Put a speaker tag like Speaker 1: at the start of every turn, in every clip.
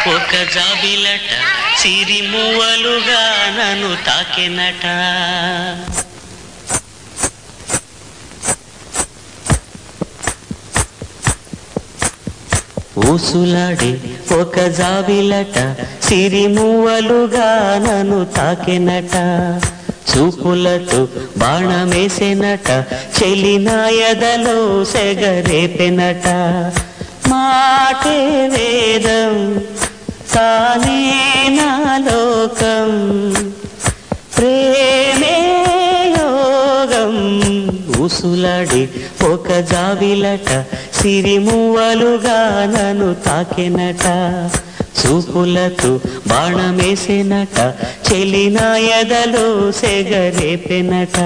Speaker 1: ఒక జాబిలట సిరిమువ్వలుగా నన్ను తాకెనట. ఊసులాడే ఒక జాబిలట సిరిమువ్వలుగా నన్ను తాకెనట. చూపులతో బాణమేసెనట చెలినాయదలో సెగరేపెనట. మాటే వేదం తానే నా లోకం ప్రేమే యోగం. ఊసులాడి ఒక జాబిలట సిరిమువ్వలుగా నన్ను తాకెనట. చూపులతో బాణమేసెనట చెలినాయదలో సెగరేపెనట.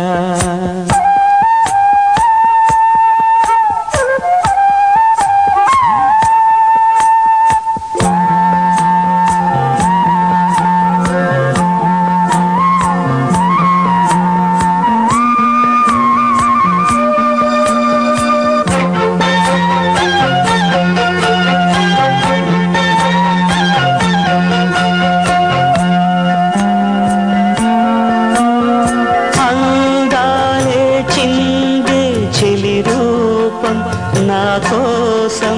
Speaker 1: నా కోసం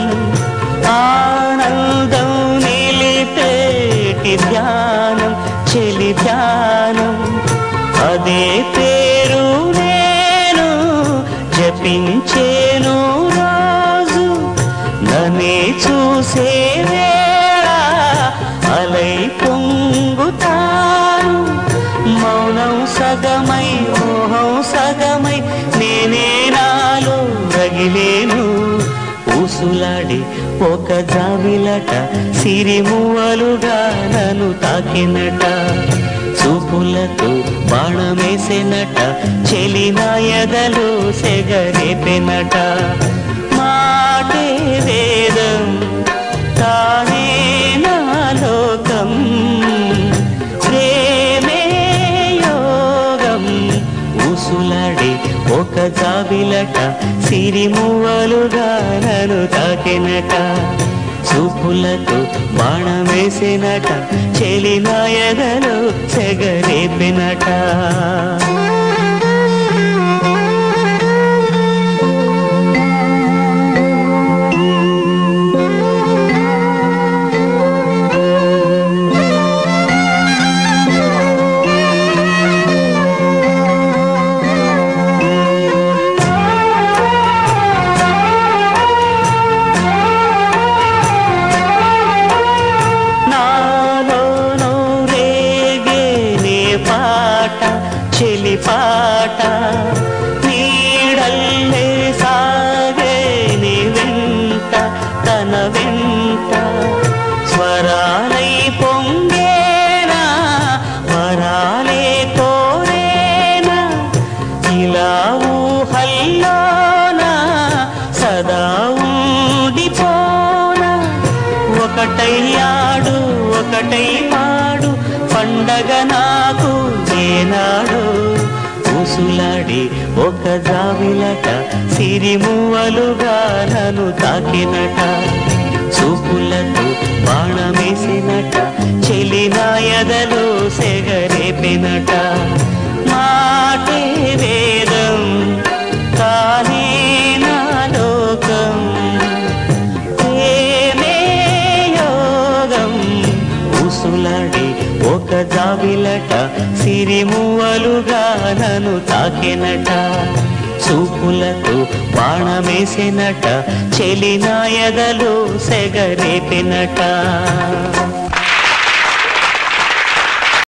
Speaker 1: ఆనందం నిలిపేటి ధ్యానం చెలి ధ్యానం. అదే పేరు నేను జపించేను రోజు. నన్నే చూసే వేళ అలై పొంగుతాను. మౌనం సగమై మోహం సగమై నేనే నాలో రగిలేను. ఊసులాడి ఒక జాబిలట సిరిమువ్వలుగా నన్ను తాకినట. చూపులతో బాణమేసెనట చెలినాయదలో సెగరేపెనట. మాటే వేదం తానే నా లోకం ప్రేమే యోగం. ఊసులాడి ఒక జాబిలట సిరిమువ్వలుగా నన్ను తాకెనట. చూపులతో బాణమేసెనట చెలినాయదలో సెగరేపెనట. చెలి పాట నీడల్లే సాగే నీ వెంట తన వెంట. స్వరాలై పొంగేనా వరాలే కోరేనా. ఇలా ఊహల్లోనా సదా ఉండిపోనా. ఒకటై ఆడు ఒకటై పాడు పండగ నాకు ఏనాడు. ఊసులాడి ఒక జాబిలట సిరిమువ్వలుగా నన్ను తాకినట. చూపులతో బాణమేసినట చెలినాయదలో సెగరేపెనట. మాటే వేదం తానే నా లోకం ప్రేమే యోగం. ఊసులాడి ఒక జాబిలట సిరిమువ్వలుగా నన్ను తాకెనట. చూపులతో బాణమేసెనట చెలినాయదలో సెగరేపెనట.